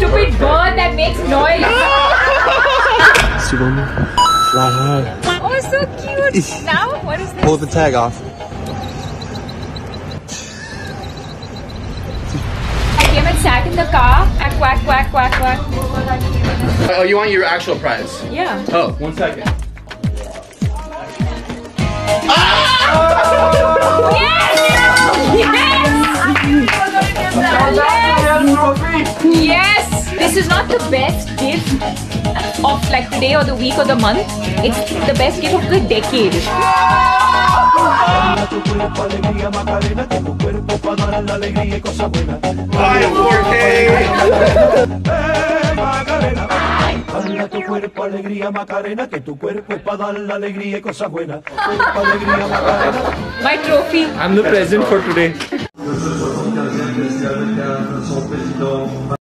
stupid bird that makes noise. Fly high. Oh, so cute. Now, what is this? Pull the tag off. I came and sat in the car and quack, quack, quack, quack. Oh, you want your actual prize? Yeah. Oh, 1 second. Yes! This is not the best gift of like the day or the week or the month. It's the best gift of the decade. I am 4K! My trophy. I'm the present for today.